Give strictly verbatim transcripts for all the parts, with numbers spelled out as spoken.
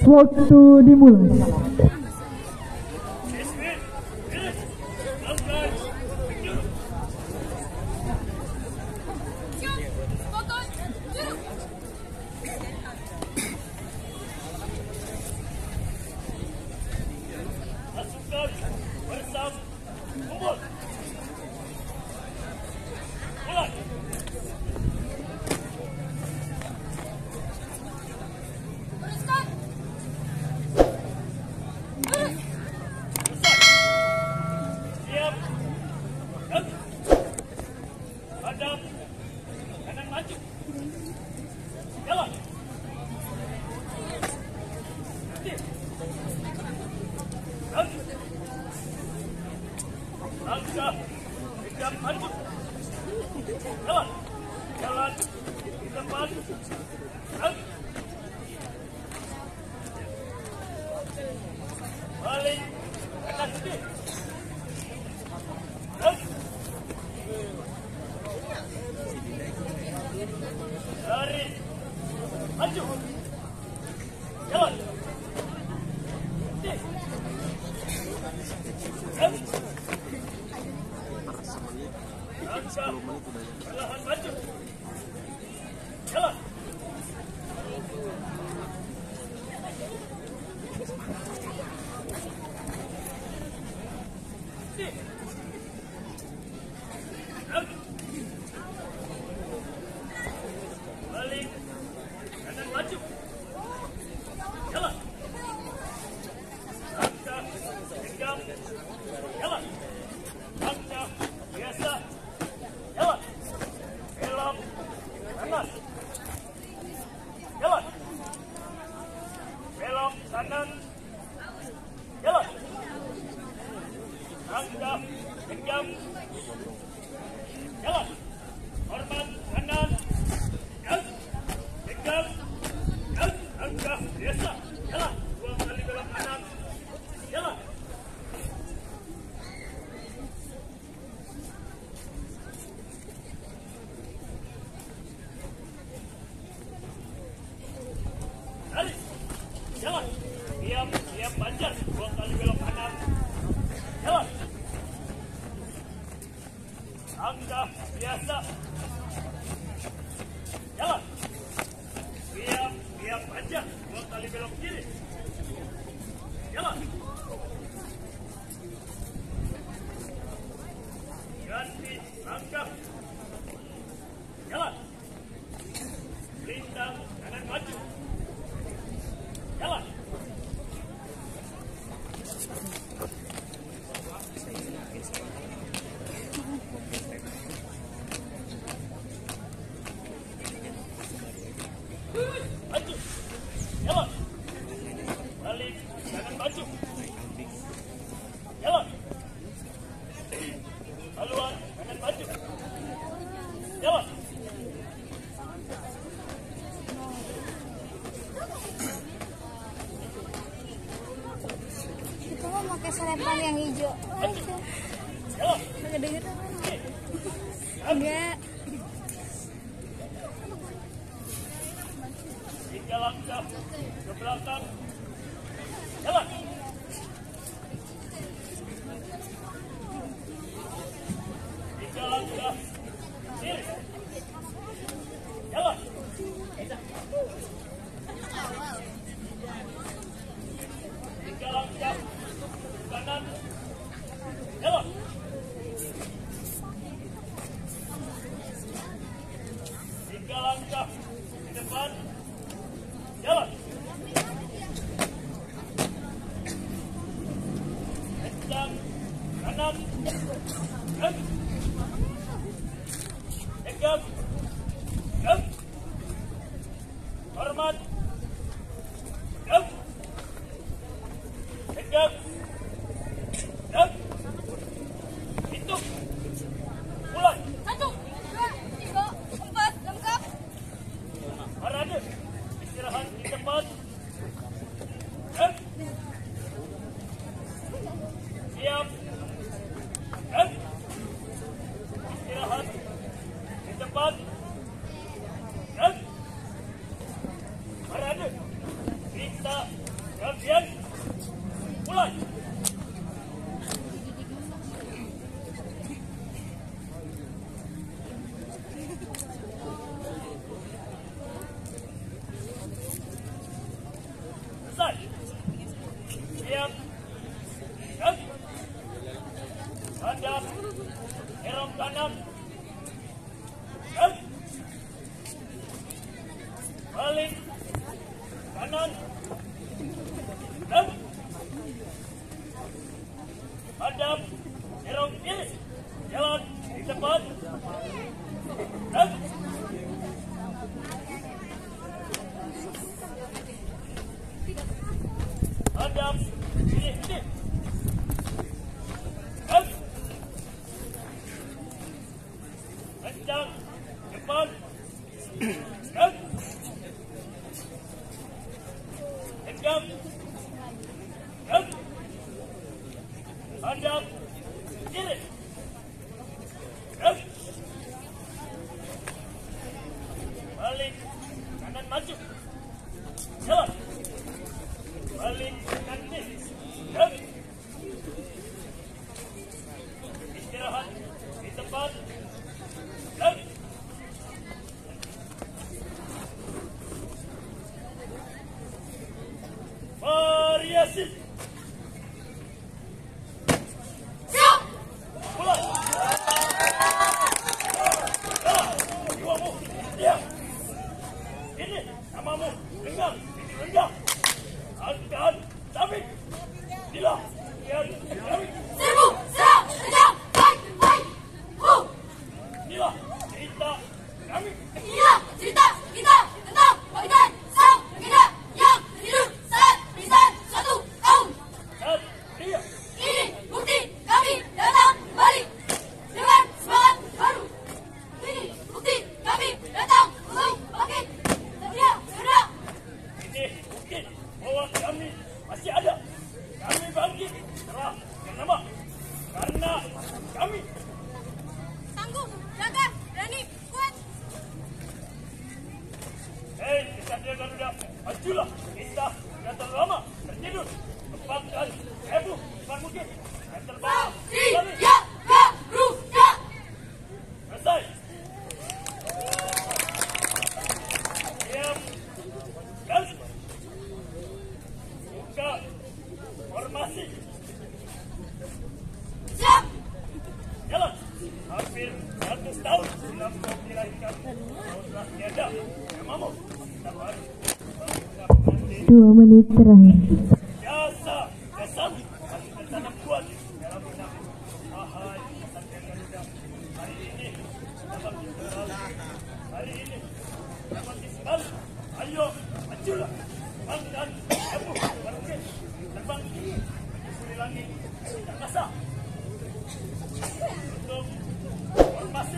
Waktu dimulai. Selepan yang hijau. Gede-gede. Enggak. Tiga langkah ke belakang. Jalan. Tiga langkah kiri. Jalan. Tiga langkah kanan. Jalan. Tiga langkah ke depan. Jalan. Kencang kanan. Gem. Tegap. Gem. Hormat. Gem. Tegap. Gem. Hitung. Mulai. Satu, dua, tiga, empat, lengkap. Parade. Istirahat di tempat. Gem. Siap. Gem. Istirahat di tempat. Gem. Parade. Kita siap, gerak, hadap, serong kanan, gerak, balik, kanan, gerak, hadap, serong kiri, jalan di depan, gerak, hadap, sini, sini, gerak, kencang, depan, gerak, tegak, gerak, hadap, kiri, gerak, balik, kanan maju, jalan, balik, kanan kiri, gerak, istirahat di tempat, gerak, variasi, Siap. mulai, jalan, jiwamu, diam, ini namamu, dengar, ini rendah, angkat, tapi, bila, biar, kami, Serbu. Serang. Kejar. Baik. Baik. Hu. bila, cerita, kami, Inilah cerita kita tentang bagian sang legenda yang hidup saat riset suatu tahun. dan dia, Ini bukti kami datang kembali dengan semangat baru. Ini bukti kami datang untuk bangkit. Setia bergerak. ini bukti bahwa kami masih ada. Kami bangkit setelah bernama karena kami Tangguh, gagah, berani, kuat. Hei, Kesatria Garuda, majulah. Kita sudah terlalu lama tertidur. Lepaskan ebu, depan mungkin. Dan terbang. Kami Satria Garuda. selesai. Diam. Dan buka formasi. Siap. Jalan. Hampir seratus tahun sebelum kau dilahirkan. Kau telah tiada. Namamu. Kita baru. Dua menit terakhir. Jasa kesan masih tertanam kuat dalam benak. Wahai Kesatria Garuda, hari ini dapat sekali. Hari ini dapat sekali. Ayo, majulah. Bangkan, ebu, bangkit, terbang, menyusuri langit, angkasa. Untuk formasi.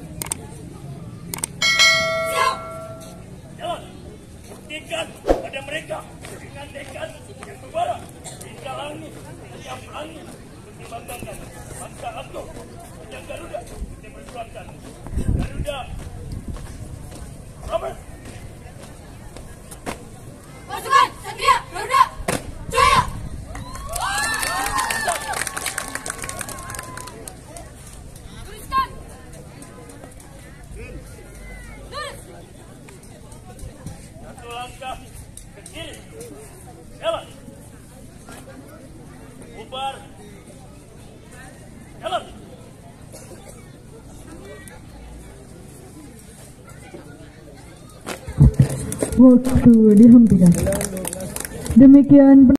Siap. Jalan, buktikan pada mereka dengan tekad yang membara hingga langit, tiap langit untuk dibanggakan. Bangsa aku, punya Garuda, kita berjuangkan. Garuda, Robert, Pasukan Satria Garuda. Jaya. Tuliskan. Tulis. satu langkah ke kiri. Jalan. Bubar. Jalan. Waktu dihentikan. Demikian